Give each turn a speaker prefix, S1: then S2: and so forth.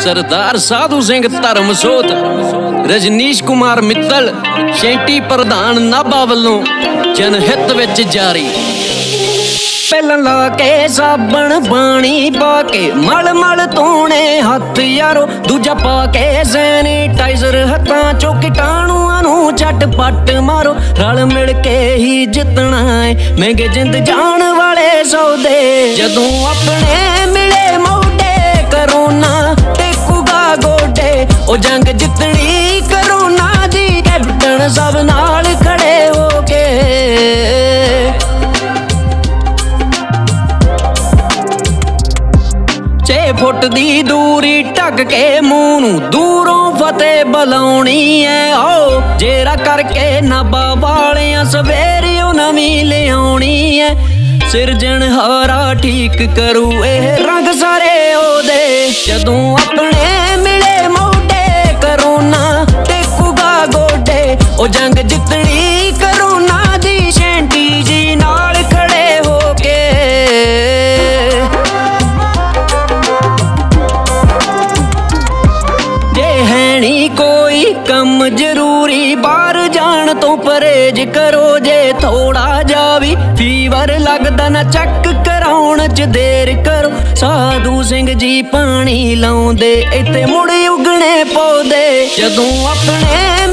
S1: सरदार साधु सिंह धर्मसोत, रजनीश कुमार मित्तल, शेंटी प्रधान नाभा वल्लों जनहित विच जारी। पहला ला के साबण पानी पा के मल मल धोने हथ यारो, दूजा पा के सैनिटाइजर हथां चो कीटाणुआं नूं झटपट मारो। रल मिल के ही जितना है महंगे जिंद जान वाले सौदे, जदों अपने मिले मोढे करोना टेकूगा गोडे। ओ जंग जितनी करोना दी कैप्टन सब नाल खड़े होके। 6 फुट दी दूरी ढक के मूंह नूं दूरों फतेह बुलाउणी है। ओ जेरा करके नाभा वालियां सवेरियों नवीं लियाउणी है। सिरजणहारा ठीक करू एह रंग सारे ओदे, जदों अपने मिले मोढे करोना टेकूगा गोडे। ओ जंग जितनी करोना दी शेंटी जी नाल खड़े होके। जे है नी कोई कम जरूरी बाहर जान तो परहेज करो। जे थोड़ा जा भी फीवर लगदा ना चेक कराउण च देर करो। साधु सिंह जी पानी लाउंदे इत्थे मुड़ उगणे पौधे, जदों अपने